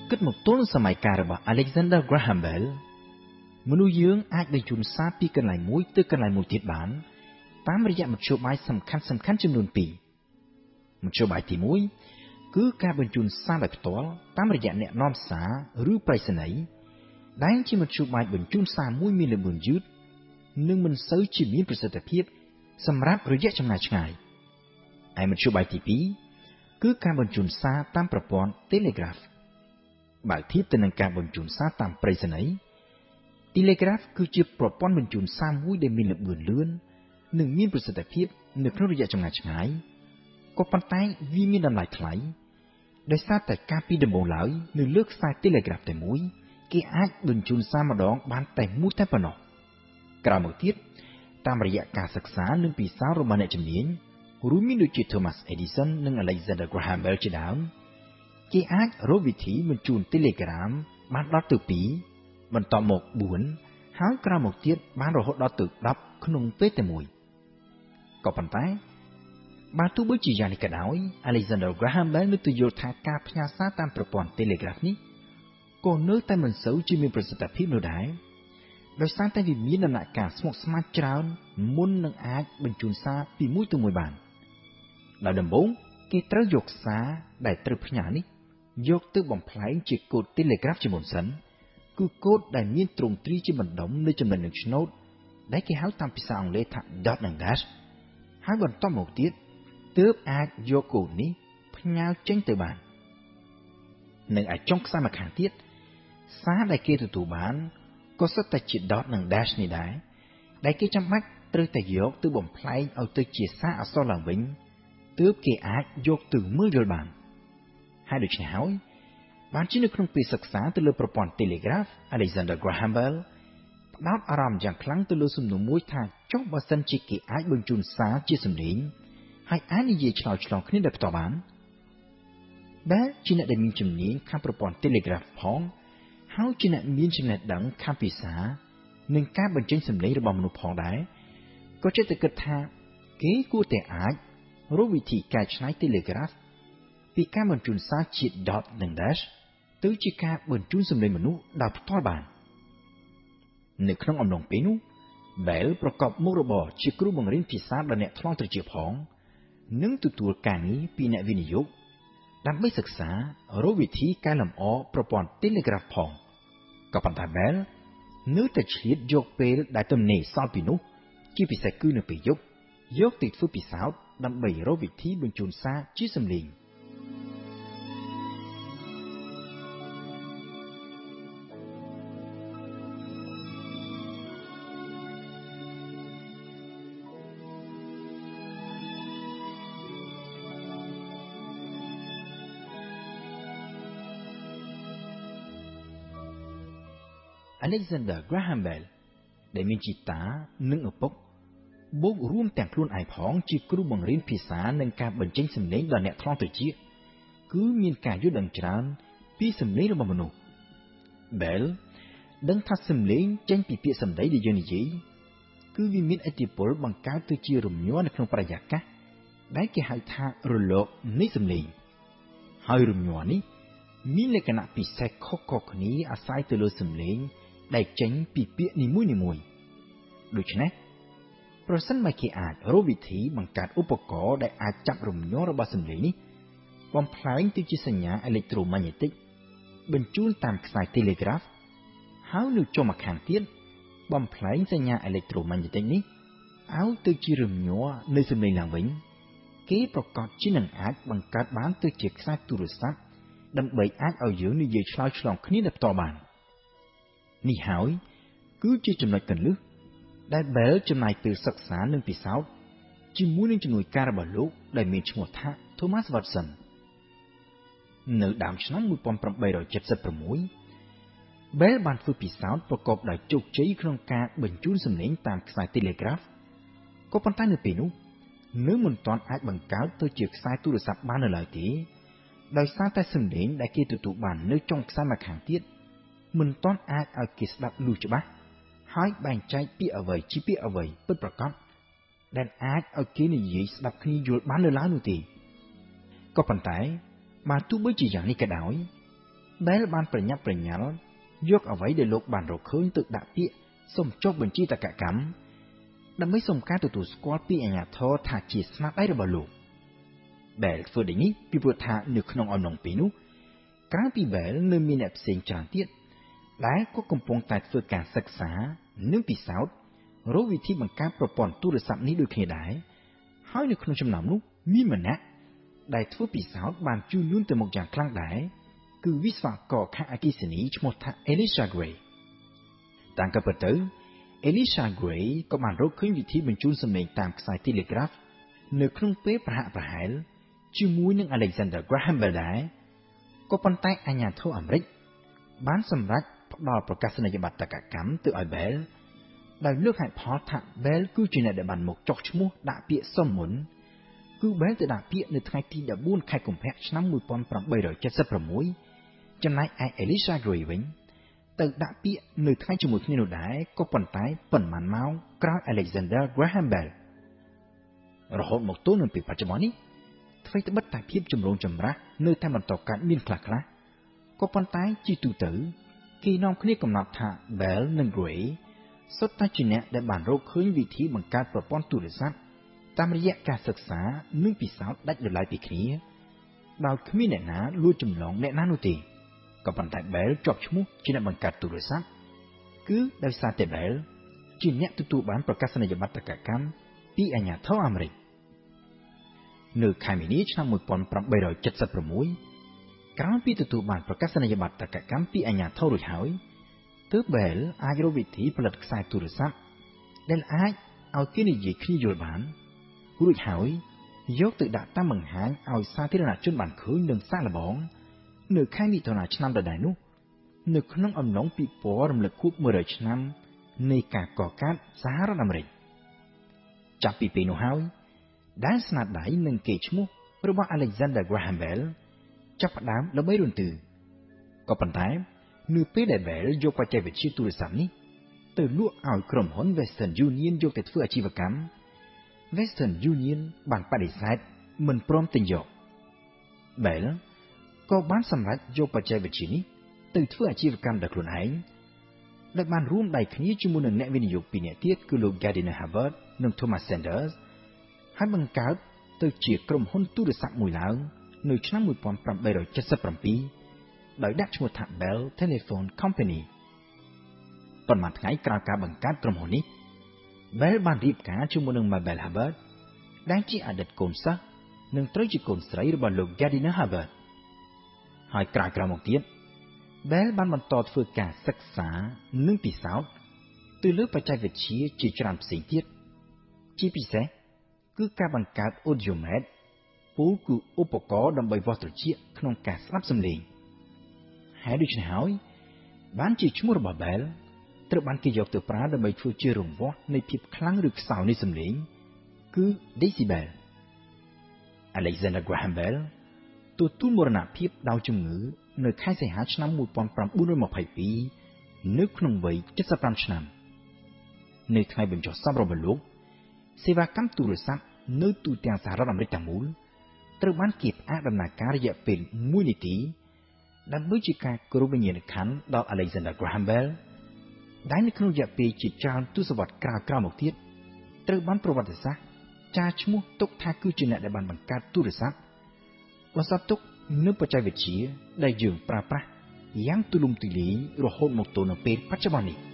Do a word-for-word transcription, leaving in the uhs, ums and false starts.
គិតមកទល់នឹងសម័យកាលរបស់ Alexander Graham Bell មនុស្សយើងអាចបញ្ជូនសារពីកន្លែងមួយទៅកន្លែងមួយទៀតបានតាមរយៈមធ្យោបាយសំខាន់សំខាន់ចំនួនពីរមធ្យោបាយទីមួយគឺការបញ្ជូនសារដោយផ្ទាល់តាមរយៈអ្នកនាំសារឬប្រៃសណីយ៍ដែលជាមធ្យោបាយបញ្ជូនសារមួយមានល្បឿនយឺតនិងមិនសូវជាមានប្រសិទ្ធភាពសម្រាប់រយៈចម្ងាយឆ្ងាយហើយមធ្យោបាយទីពីរគឺការបញ្ជូនសារតាមប្រព័ន្ធ Telegraph បើធៀបទៅនឹងការបញ្ជូនសារតាមប្រៃសណីយ៍ Telegraph គឺជាប្រព័ន្ធបញ្ជូនសារមួយដែលមានល្បឿនលឿននិងមានប្រសិទ្ធភាពនៅក្នុងរយៈចម្ងាយឆ្ងាយក៏ប៉ុន្តែវាមានតម្លៃថ្លៃដោយសារតែការពីដំបូងឡើយនៅលើខ្សែ Telegraph តែមួយគេអាចបញ្ជូនសារម្ដងបានតែមួយតែប៉ុណ្ណោះក្រៅមកទៀតតាមរយៈការសិក្សានិងពិសោធន៍របស់អ្នកជំនាញរួមមានដូចជា Thomas Edison និង Alexander Graham Bell ជាដើមគេអាចរកវិធីបញ្ជូន Telegram បានដល់ទៅពីរបន្ទាប់មកបួនហើយក្រោយមកទៀតបានរហូតដល់ទៅដប់ក្នុងពេលតែមួយក៏ប៉ុន្តែបើទោះបីជាយ៉ាងនេះក៏ដោយ Alexander Graham Bell នៅតែយល់ថាការផ្ញើសារតាមប្រព័ន្ធ Telegraph នេះក៏នៅតែមិនសូវជាមានប្រសិទ្ធភាពនោះដែរដោយសារតែវាមានដំណាក់កាលស្មុគស្មាញច្រើនមុននឹងអាចបញ្ជូនសារពីមួយទៅមួយបានដោយដំបូងគេត្រូវយកសារដែលត្រូវផ្ញើនេះយកទៅបំប្លែងជាកូដ Telegraph ជាមុនសិនគឺកូដដែលមានទ្រង់ទ្រីជាបណ្ដុំនៅចំណុចនឹងឆ្នូតដែលគេហៅតាមភាសាអង់គ្លេសថា dot និង dash ហើយបន្ទាប់មកទៀតទើបអាចយកកូដនេះផ្ញើចេញទៅបាននិងឯចុងខ្សែម្ខាងទៀតសារដែលគេទទួលបានក៏សុទ្ធតែជា dot និង dash នេះដែរដែលគេចាំបាច់ត្រូវតែយកទៅបំប្លែងឲ្យទៅជាសារអក្សរឡើងវិញទើបគេអាចយកទៅមើលយល់បានហើយដូច្នេះហើយបានជានៅក្នុងពេលសិក្សាទៅលើប្រព័ន្ធ Telegraph Alexander Graham Bell ផ្ដោតអារម្មណ៍យ៉ាងខ្លាំងទៅលើសំណួរមួយថាចុះបើសិនជាគេអាចបញ្ជូនសារជាសំឡេងហើយអាចនិយាយឆ្លើយឆ្លងគ្នាដោយផ្ទាល់បានដែលជាអ្នកដែលមានជំនាញខាងប្រព័ន្ធ Telegraph ផងហើយជាអ្នកមានចំណេះដឹងខាងភាសានិងការបញ្ចេញសំឡេងរបស់មនុស្សផងដែរក៏ចិត្តតែគិតថាគេគួរតែអាចរកវិធីកែច្នៃ Telegraph ពីការបញ្ជូនសារជា dot និង dash ទៅជាការបញ្ជូនសំឡេងមនុស្សដោយផ្ទាល់បាននៅក្នុងអំឡុងពេលនោះ Bell ប្រកបមុខរបរជាគ្រូបង្រៀនភាសាដល់អ្នកថ្លង់ត្រចៀកផងនិងទទួលការងារពីអ្នកវិនិយោគដើម្បីសិក្សារកវិធីកែលម្អប្រព័ន្ធ Telegraph ផងក៏ប៉ុន្តែ Bell នៅតែឆ្លៀតយកពេលដែលទំនេរសល់ពីនោះជាពិសេសគឺនៅពេលយប់យកទៅធ្វើពិសោធន៍ដើម្បីរកវិធីបញ្ជូនសារជាសំឡេងAlexander Graham Bell ដែលមានជីតានិងឪពុកបូករួមទាំងខ្លួនឯងផងជាគ្រូបង្រៀនភាសានិងការបញ្ចេញសំឡេងដល់អ្នកថ្លង់ត្រចៀកគឺមានការយល់ដឹងច្រើនពីសំឡេងរបស់មនុស្ស Bell ដឹងថាសំឡេងចេញពីពាក្យសម្ដីដែលយើងនិយាយគឺវាមានឥទ្ធិពលបង្កើតទៅជារំញ័រនៅក្នុងបរិយាកាសដែលគេហៅថារលកនៃសំឡេងហើយរំញ័រនេះមានលក្ខណៈពិសេសខុសៗគ្នាអាស្រ័យទៅលើសំឡេងដែលចេញពីពាក្យនីមួយៗដូច្នេះប្រសិនបើគេអាចរកវិធីបង្កើតឧបករណ៍ដែលអាចចាប់រំញ័ររបស់សំឡេងនេះបំប្លែងទៅជាសញ្ញាអេឡិចត្រូម៉ាញ៉េទិកបញ្ជូនតាមខ្សែ Telegraph ហើយនៅចុងម្ខាងទៀតបំប្លែងសញ្ញាអេឡិចត្រូម៉ាញ៉េទិកនេះឲ្យទៅជារំញ័រនៃសំឡេងឡើងវិញគេប្រកាសជានឹងអាចបង្កើតបានទៅជាខ្សែទូរស័ព្ទដើម្បីអាចឲ្យយើងនិយាយឆ្លើយឆ្លងគ្នាដោយផ្ទាល់បាននេះហើយគឺជាចំណុចគន្លឹះដែល Bell ចំណាយពេលសិក្សានិងពិសោធន៍ជាមួយនឹងជំនួយការរបស់លោកដែលមានឈ្មោះថា Thomas Watson នៅដើមឆ្នាំmột nghìn tám trăm七十sáu Bell បានធ្វើពិសោធន៍ប្រកបដោយជោគជ័យក្នុងការបញ្ជូនសំឡេងតាមខ្សែ Telegraph ក៏ប៉ុន្តែនៅពេលនោះនៅមិនទាន់អាចបង្កើតទៅជាខ្សែទូរស័ព្ទបាននៅឡើយទេដោយសារតែសំឡេងដែលគេទទួលបាននៅចុងខ្សែម្ខាងទៀតមិនទាន់អាចឲ្យគេស្ដាប់លឺច្បាស់ហើយបែងចែកពាក្យអ្វីជាពាក្យអ្វីពិតប្រាកដដែលអាចឲ្យគេនិយាយស្ដាប់គ្នាយល់បាននៅឡើយនោះទេក៏ប៉ុន្តែបើទោះបីជាយ៉ាងនេះក៏ដោយ Bell បានប្រញាប់ប្រញាល់យកអ្វីដែលលោកបានរកឃើញទៅដាក់ពាក្យសុំចុះបញ្ជីតកកម្មដើម្បីសុំការទទួលស្គាល់ពីអាជ្ញាធរថាជាស្នាដៃរបស់លោក Bell ធ្វើដូចនេះពីព្រោះថានៅក្នុងអំឡុងពេលនោះក្រៅពី Bell នៅមានអ្នកផ្សេងច្រើនទៀតដែលក៏កំពុងតែធ្វើការសិក្សានិងពិសោធន៍រកវិធីបង្កើតប្រព័ន្ធទូរស័ព្ទនេះដូចគ្នាដែរហើយនៅក្នុងចំណោមនោះមានម្នាក់ដែលធ្វើពិសោធន៍បានជឿនលឿនទៅមុខយ៉ាងខ្លាំងដែរគឺវិស្វករខាងអគ្គិសនីឈ្មោះថា Elisha Gray តាមក៏ពិតទៅ Elisha Gray ក៏បានរកឃើញវិធីបញ្ជូនសំឡេងតាមខ្សែ Telegraph នៅក្នុងពេលប្រហាក់ប្រហែលជាមួយនឹង Alexander Graham Bell ដែរក៏ប៉ុន្តែអាជ្ញាធរអាមេរិកបានសម្រេចផ្ដល់ប្រកាសនីយបត្រកកម្មទៅឲ្យ Bell ដោយលើកហេតុផលថា Bell គឺជាអ្នកដែលបានមកចុះឈ្មោះដាក់ពាក្យសុំមុនគឺ Bell ទៅដាក់ពាក្យនៅថ្ងៃទីដប់បួនខែកុម្ភៈឆ្នាំmột nghìn tám trăm bảy mươi sáuចំណែកឯ Elisha Gray វិញទៅដាក់ពាក្យនៅថ្ងៃជាមួយគ្នានោះដែរក៏ប៉ុន្តែប៉ុន្មានម៉ោងក្រោយ Alexander Graham Bell រហូតមកទល់នឹងពេលបច្ចុប្បន្ននេះអ្វីត្បិតតែភាពចម្រូងចម្រាសនៅតែបន្តកើតមានខ្លះៗក៏ប៉ុន្តែជាទូទៅគេនាំគ្នាកំណត់ថា Bell និង Gray សុទ្ធតែជាអ្នកដែលបានរកឃើញវិធីបង្កើតប្រព័ន្ធទូរស័ព្ទតាមរយៈការសិក្សានិងពិសោធន៍ដាច់ដោយឡែកពីគ្នាដោយគ្មានអ្នកណាលួចចម្លងអ្នកណានោះទេក៏ប៉ុន្តែ Bell ជាប់ឈ្មោះជាអ្នកបង្កើតទូរស័ព្ទគឺដោយសារតែ Bell ជាអ្នកទទួលបានប្រកាសនីយបត្រកម្មពីអាជ្ញាធរអាមេរិកនៅខែមីនាឆ្នាំmột nghìn tám trăm bảy mươi sáuក្រោយពីទទួលបានប្រកាសនីយបត្រកម្មពីអាជ្ញាធររួចហើយទើប Bell អាចរកវិធីផលិតខ្សែទូរស័ព្ទដែលអាចឲ្យគេនិយាយគ្នាយល់បានរួចហើយយកទៅដាក់តាមបង្ហាញឲ្យសាធារណជនបានឃើញនិងសាកល្បងនៅខែមិថុនាឆ្នាំដដែលនោះនៅក្នុងអំឡុងពិព័រណ៍រំលឹកខួបមួយរយឆ្នាំនៃការកកើតសហរដ្ឋអាមេរិកចាប់ពីពេលនោះហើយដែលស្នាដៃនិងកេរ្តិ៍ឈ្មោះរបស់ Alexander Graham Bell ចាប់ផ្ដើមល្បីរន្ទឺក៏ប៉ុន្តែនៅពេលដែល Bell យកបច្ចេកវិទ្យាទូរស័ព្ទនេះទៅលក់ឲ្យក្រុមហ៊ុន Western Union យកទៅធ្វើអាជីវកម្ម Western Union បានបដិសេធមិនព្រមទិញយក Bell ក៏បានសម្រេចយកបច្ចេកវិទ្យានេះទៅធ្វើអាជីវកម្មដោយខ្លួនឯងដែលបានរួមដៃគ្នាជាមួយនឹងអ្នកវិនិយោគពីរនាក់ទៀតគឺលោក Gardiner Hubbard និង Thomas Sanders ហើយបង្កើតទៅជាក្រុមហ៊ុនទូរស័ព្ទមួយឡើងនៅឆ្នាំmột nghìn tám trăm bảy mươi bảyដោយដាក់ឈ្មោះថា Bell Telephone Company ប៉ុន្មានថ្ងៃក្រោយការបង្កើតក្រុមហ៊ុននេះ Bell បានរៀបការជាមួយនឹង Mabel Hubbard ដែលជាអតីតកូនសិស្សនិងត្រូវជាកូនស្រីរបស់លោក Gardiner Hubbard ហើយក្រោយៗមកទៀត Bell បានបន្តធ្វើការសិក្សានិងពិសោធន៍ទៅលើបច្ចេកវិទ្យាជាច្រើនផ្សេងទៀតជាពិសេសគឺការបង្កើត Audiometer ពោលគឺឧបករណ៍ដើម្បីវាស់ត្រជាក់ក្នុងការស្ដាប់សំឡេងហើយដូច្នេះហើយបានជាឈ្មោះរបស់ Bell ត្រូវបានគេយកទៅប្រើដើម្បីធ្វើជារង្វាស់នៃភាពខ្លាំងឬខ្សោយនៃសំឡេងគឺ Decibel Alexander Graham Bell ទទួលមរណភាពដោយជំងឺនៅខែសីហាឆ្នាំmột nghìn chín trăm hai mươi haiនៅក្នុងវ័យเจ็ดสิบห้าឆ្នាំនៅថ្ងៃបញ្ចុះសពរបស់លោកសេវាកម្មទូរស័ព្ទនៅទូទាំងសហរដ្ឋអាមេរិកទាំងមូលត្រូវបានគេផ្អាកដំណើរការរយៈពេលមួយនាទីដើម្បីជាការគោរពវិញ្ញាណក្ខន្ធដល់ Alexander Graham Bell ដែលនៅក្នុងរយៈពេលជាច្រើនទសវត្សរ៍ក្រោយៗមកទៀតត្រូវបានប្រវត្តិសាស្ត្រចារឈ្មោះទុកថាគឺជាអ្នកដែលបានបង្កើតទូរស័ព្ទបន្សល់ទុកនូវបច្ចេកវិទ្យាដែលយើងប្រើប្រាស់យ៉ាងទូលំទូលាយរហូតមកទល់នឹងពេលបច្ចុប្បន្ននេះ